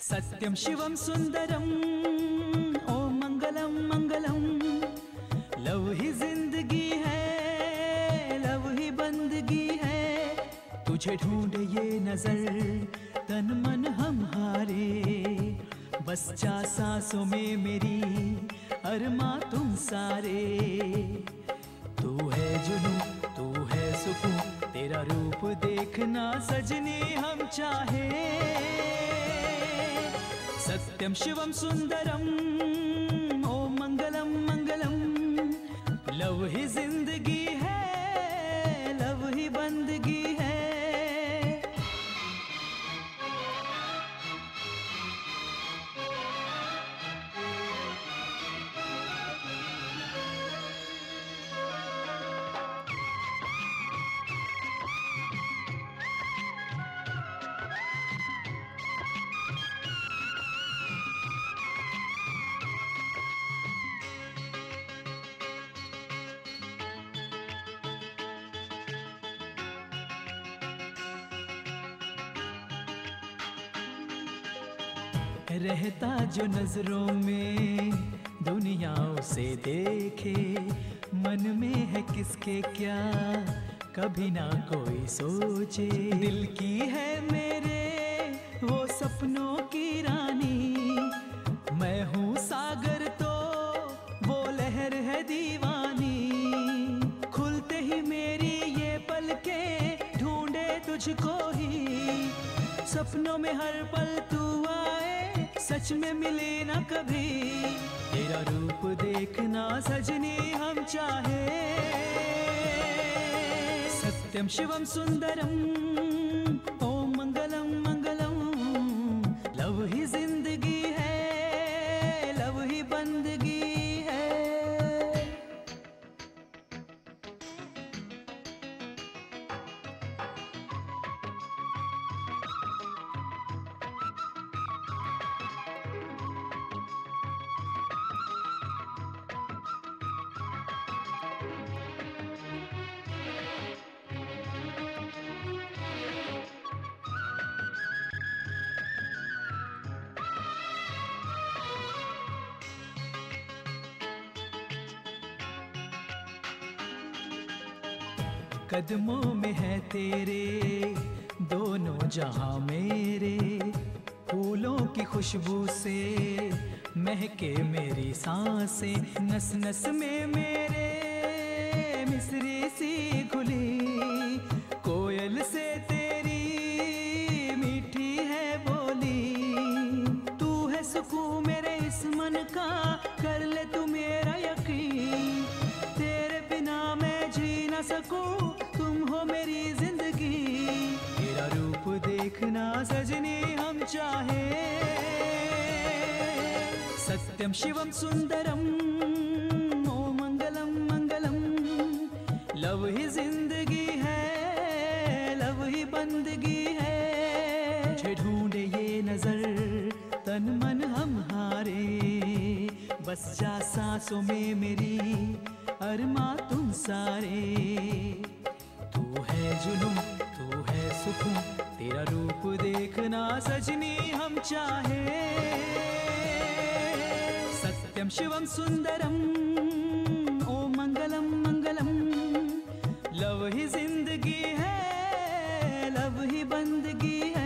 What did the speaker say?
सत्यम शिवम सुंदरम ओ मंगलम मंगलम। लव ही जिंदगी है, लव ही बंदगी है। तुझे ढूंढे ये नजर, तन मन हम हारे। बस जा सांसों में मेरी, अरमा तुम सारे। तू है जुनून, तू है सुकून, तेरा रूप देखना सजनी हम चाहे। सत्यम शिवम सुंदरम ओ मंगलम मंगलम। लव ही जिंदगी है, लव ही बंदगी है। रहता जो नजरों में दुनिया उसे देखे। मन में है किसके क्या, कभी ना कोई सोचे। दिल की है मेरे वो सपनों की रानी। मैं हूँ सागर तो वो लहर है दीवानी। खुलते ही मेरी ये पलकें ढूंढे तुझको ही। सपनों में हर पल तू आए, सच में मिले ना कभी। तेरा रूप देखना सजनी हम चाहे। सत्यम शिवम सुंदरम ओ मंगलम मंगलम। लव ही जिंदगी है, लव ही बंदगी है। कदमों में है तेरे दोनों जहां मेरे। फूलों की खुशबू से महके मेरी सांसें। नस नस में मेरे मिसरी सी घुली। कोयल से तेरी मीठी है बोली। तू है सुकून मेरे इस मन का, कर ले तू मेरा यकीन। तेरे बिना मैं जी ना सकूं, तुम हो मेरी जिंदगी। तेरा रूप देखना सजनी हम चाहे। सत्यम शिवम सुंदरम ओ मंगलम मंगलम। लव ही जिंदगी है, लव ही बंदगी है। तुझे ढूंढे ये नजर, तन मन हम हारे। बस जा सांसों में मेरी, अरमा तुम सारे। तू है जुनून, तू है सुकून, तेरा रूप देखना सजनी हम चाहे। सत्यम शिवम सुंदरम ओ मंगलम मंगलम। लव ही जिंदगी है, लव ही बंदगी है।